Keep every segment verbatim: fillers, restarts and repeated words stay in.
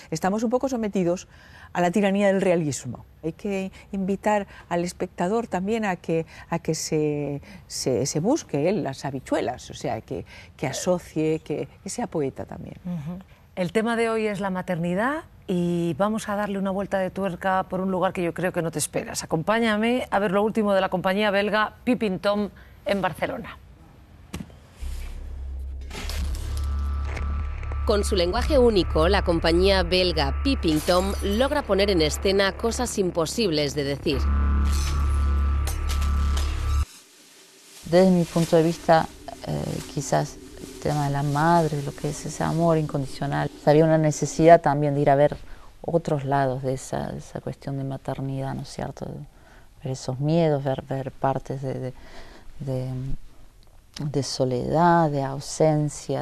estamos un poco sometidos a la tiranía del realismo. Hay que invitar al espectador también a que, a que se, se, se busque él las habichuelas, o sea, que, que asocie, que, que sea poeta también. Uh-huh. El tema de hoy es la maternidad y vamos a darle una vuelta de tuerca por un lugar que yo creo que no te esperas. Acompáñame a ver lo último de la compañía belga Peeping Tom en Barcelona. Con su lenguaje único, la compañía belga Peeping Tom logra poner en escena cosas imposibles de decir. Desde mi punto de vista, eh, quizás el tema de la madre, lo que es ese amor incondicional, había una necesidad también de ir a ver otros lados de esa, de esa cuestión de maternidad, ¿no es cierto? De ver esos miedos, ver, ver partes de, de, de, de soledad, de ausencia.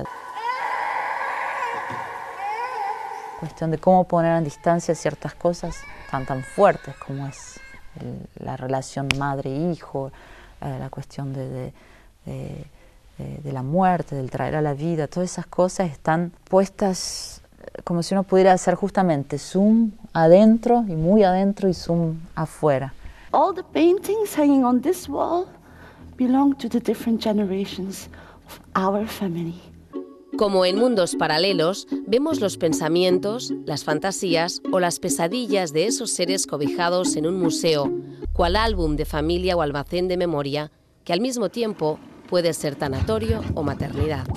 Cuestión de cómo poner en distancia ciertas cosas tan tan fuertes como es el, la relación madre-hijo, eh, la cuestión de, de, de, de, de la muerte, del traer a la vida, todas esas cosas están puestas como si uno pudiera hacer justamente zoom adentro y muy adentro y zoom afuera. All the paintings hanging on this wall belong to the different generations of our family. Como en mundos paralelos, vemos los pensamientos, las fantasías o las pesadillas de esos seres cobijados en un museo, cual álbum de familia o almacén de memoria, que al mismo tiempo puede ser tanatorio o maternidad.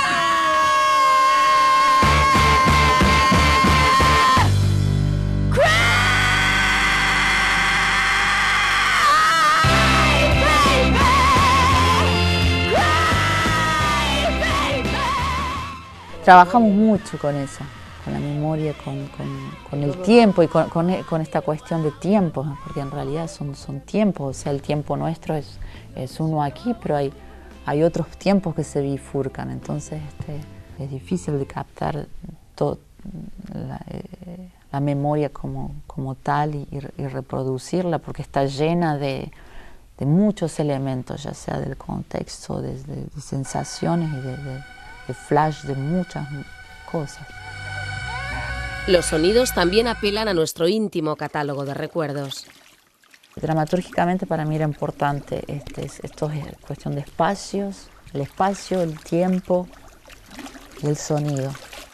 Trabajamos mucho con eso, con la memoria, con, con, con el tiempo y con, con, con esta cuestión de tiempos, porque en realidad son, son tiempos, o sea, el tiempo nuestro es, es uno aquí, pero hay, hay otros tiempos que se bifurcan, entonces este, es difícil de captar todo, la, eh, la memoria como, como tal y, y reproducirla, porque está llena de, de muchos elementos, ya sea del contexto, de, de, de sensaciones y de, de de flash de muchas cosas. Los sonidos también apelan a nuestro íntimo catálogo de recuerdos. Dramatúrgicamente para mí era importante este, esto es cuestión de espacios, el espacio, el tiempo y el sonido.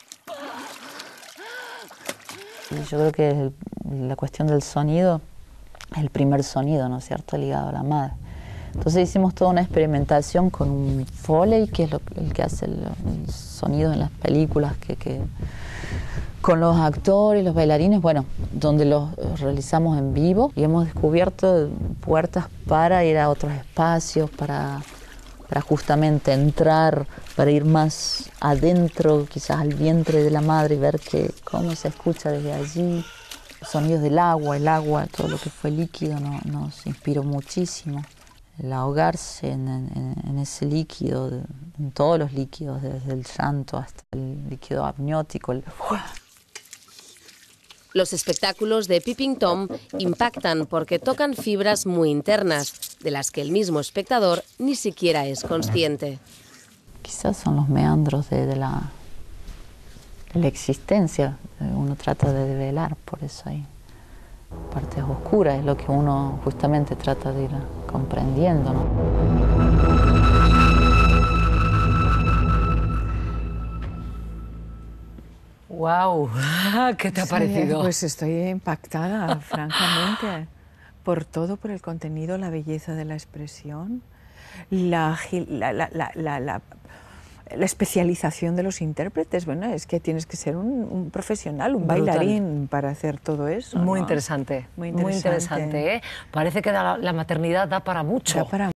Y yo creo que el, la cuestión del sonido es el primer sonido, ¿no es cierto?, ligado a la madre. Entonces hicimos toda una experimentación con un Foley, que es lo, el que hace el, el sonido en las películas, que, que, con los actores, los bailarines, bueno, donde los realizamos en vivo y hemos descubierto puertas para ir a otros espacios, para, para justamente entrar, para ir más adentro, quizás al vientre de la madre y ver que, cómo se escucha desde allí. Sonidos del agua, el agua, todo lo que fue líquido no, nos inspiró muchísimo. El ahogarse en, en, en ese líquido, en todos los líquidos, desde el llanto hasta el líquido amniótico. El... Los espectáculos de Peeping Tom impactan porque tocan fibras muy internas, de las que el mismo espectador ni siquiera es consciente. Quizás son los meandros de, de, la, de la existencia, uno trata de develar, por eso hay partes oscuras, es lo que uno justamente trata de ir comprendiendo, ¿no? ¡Wow! ¿Qué te ha parecido? Sí, pues estoy impactada, francamente, por todo, por el contenido, la belleza de la expresión, la, la, la, la, la, la La especialización de los intérpretes. Bueno, es que tienes que ser un, un profesional, un Brutal. Bailarín para hacer todo eso. Muy ¿no? interesante, muy interesante. Muy interesante, ¿eh? Parece que la, la maternidad da para mucho. Da para